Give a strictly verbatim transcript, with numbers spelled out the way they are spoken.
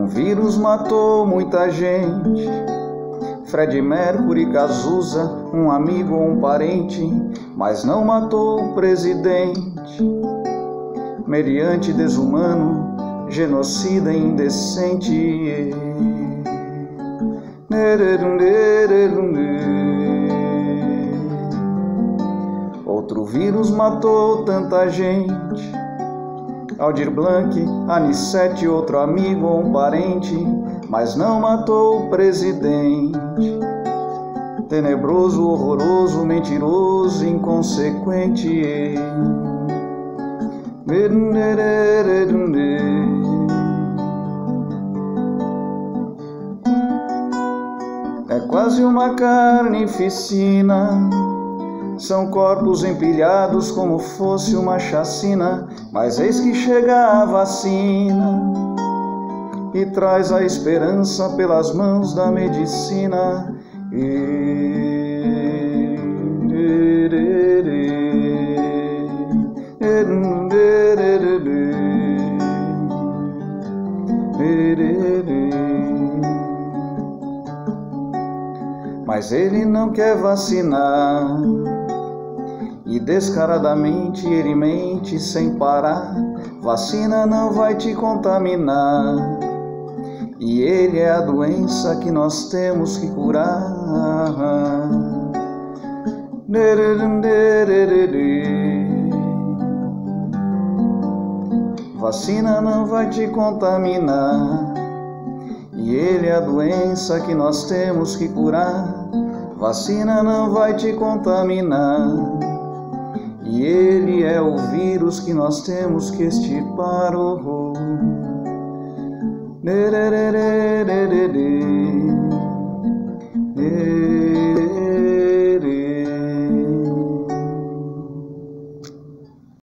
Um vírus matou muita gente, Fred Mercury, Cazuza, um amigo ou um parente, mas não matou o presidente. Mediante desumano, genocida e indecente. Outro vírus matou tanta gente, Aldir Blanc, Anissete, outro amigo ou um parente, mas não matou o presidente. Tenebroso, horroroso, mentiroso, inconsequente. É quase uma carnificina, são corpos empilhados como fosse uma chacina, mas eis que chega a vacina e traz a esperança pelas mãos da medicina. Mas ele não quer vacinar, e descaradamente ele mente sem parar. Vacina não vai te contaminar, e ele é a doença que nós temos que curar. Vacina não vai te contaminar, e ele é a doença que nós temos que curar. Vacina não vai te contaminar, e ele é o vírus que nós temos que extirpar. Oh, oh.